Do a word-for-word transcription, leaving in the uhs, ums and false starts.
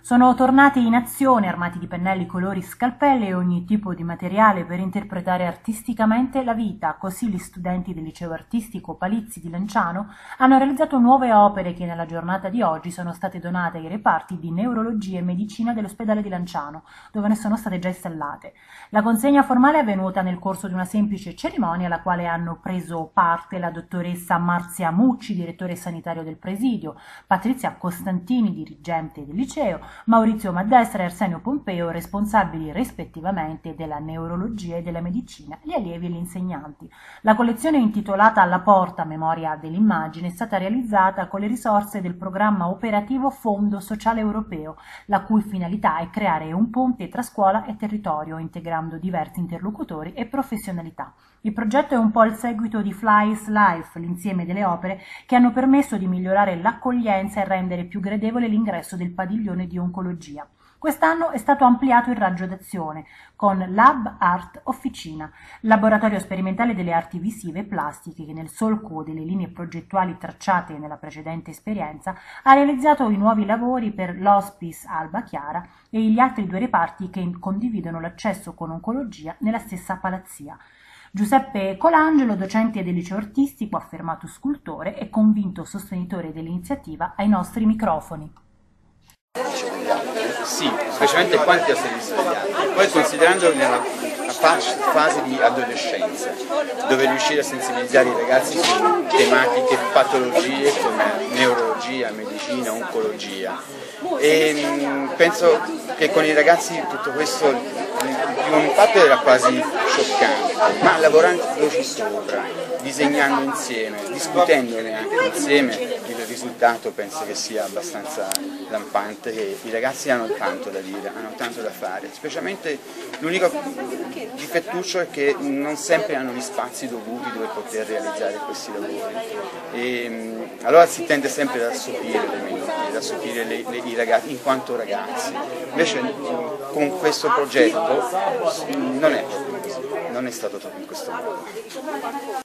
Sono tornati in azione armati di pennelli, colori, scalpelli e ogni tipo di materiale per interpretare artisticamente la vita. Così gli studenti del liceo artistico Palizzi di Lanciano hanno realizzato nuove opere che nella giornata di oggi sono state donate ai reparti di neurologia e medicina dell'ospedale di Lanciano, dove ne sono state già installate. La consegna formale è avvenuta nel corso di una semplice cerimonia alla quale hanno preso parte la dottoressa Marzia Mucci, direttore sanitario del presidio, Patrizia Costantini, dirigente del liceo, Maurizio Maddestra e Arsenio Pompeo, responsabili rispettivamente della neurologia e della medicina, gli allievi e gli insegnanti. La collezione intitolata Alla porta, memoria dell'immagine, è stata realizzata con le risorse del programma operativo Fondo Sociale Europeo, la cui finalità è creare un ponte tra scuola e territorio, integrando diversi interlocutori e professionalità. Il progetto è un po' il seguito di Flies Life, l'insieme delle opere che hanno permesso di migliorare l'accoglienza e rendere più gradevole l'ingresso del padiglione di oncologia. Quest'anno è stato ampliato il raggio d'azione con Lab Art Officina, laboratorio sperimentale delle arti visive e plastiche che nel solco delle linee progettuali tracciate nella precedente esperienza ha realizzato i nuovi lavori per l'Hospice Alba Chiara e gli altri due reparti che condividono l'accesso con oncologia nella stessa palazzia. Giuseppe Colangelo, docente del liceo artistico, affermato scultore e convinto sostenitore dell'iniziativa, ai nostri microfoni. Sì, specialmente quanti esseri svegliati. Poi considerando nella fase di adolescenza, dove riuscire a sensibilizzare i ragazzi su tematiche, patologie come neurologia, medicina, oncologia. E penso che con i ragazzi tutto questo il primo impatto era quasi scioccante, ma lavorandoci sopra, disegnando insieme, discutendone anche insieme, il risultato penso che sia abbastanza lampante e i ragazzi hanno tanto da dire, hanno tanto da fare, specialmente l'unico difettuccio è che non sempre hanno gli spazi dovuti dove poter realizzare questi lavori e allora si tende sempre ad assopire le menti, ad assopire le, le, i ragazzi in quanto ragazzi, invece con questo progetto non è proprio così, non è stato proprio in questo modo.